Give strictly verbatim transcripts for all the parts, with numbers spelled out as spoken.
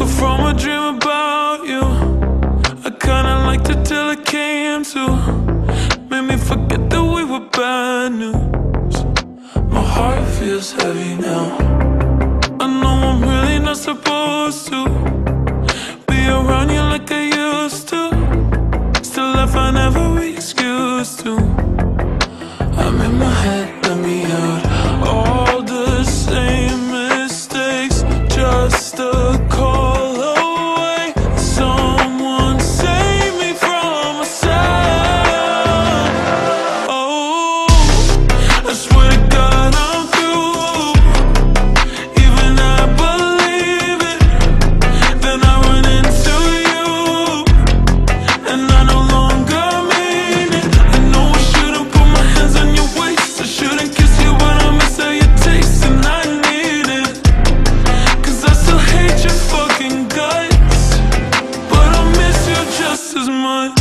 from a dream about you. I kinda liked it till it came to made me forget that we were bad news. My heart feels heavy now. I know I'm really not supposed to be around you like I used to. Still I find every excuse to. I'm in my head, let me out. All the same mistakes, just a call away. Someone save me from myself. Oh, I swear to God I'm through. Even I believe it. Then I run into you, and I no longer mean it. I know I shouldn't put my hands on your waist. I shouldn't kiss you, but I miss how you taste, and I need it. Cause I still hate your fucking guts, but I miss you just as much.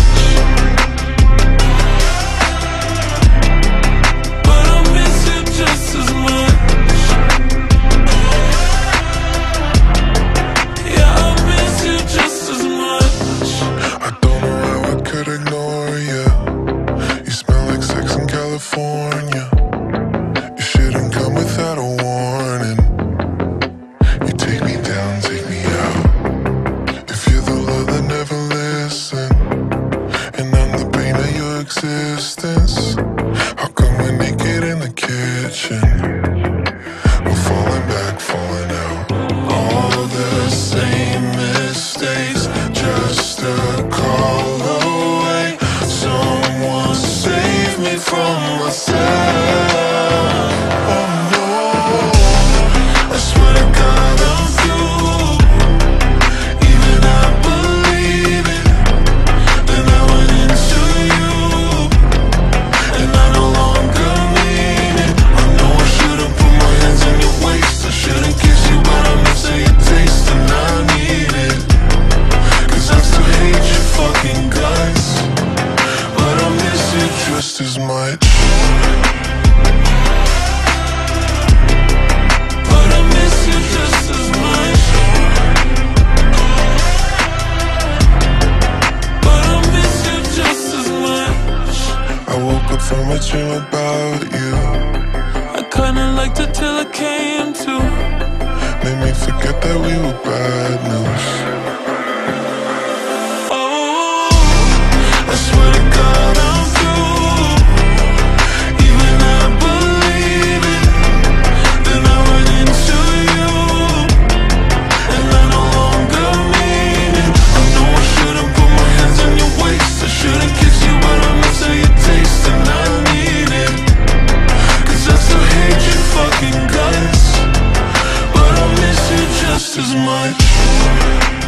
But I miss you just as much. Yeah, I miss you just as much. I don't know how I could ignore you. You smell like sex in California. You shouldn't come without a warning. You take me down, take me out. If you're the love that never listen, and I'm the pain of your existence, how come we're naked in the kitchen? We're falling back, falling out. All the same mistakes, just a call away. Someone save me from myself. Oh no, I swear to God I'm through. Even I believe it. Then I went into you, and I no longer mean it. I know I shouldn't put my hands on your waist. I shouldn't kiss you, but I miss how you taste, and I need it. Cause I still hate your fucking guts, but I miss you just as much. But I miss you just as much. But I miss you just as much. I woke up from a dream about you. I kinda liked it till it came to made me forget that we were bad news. Oh, I swear to God I'm through. Even I believe it. Then I run into you, and I no longer mean it. I know I shouldn't put my hands on your waist. I shouldn't kiss you, but I miss how you taste, and I need it. Cause I still hate your fucking guts, but I miss you just as much.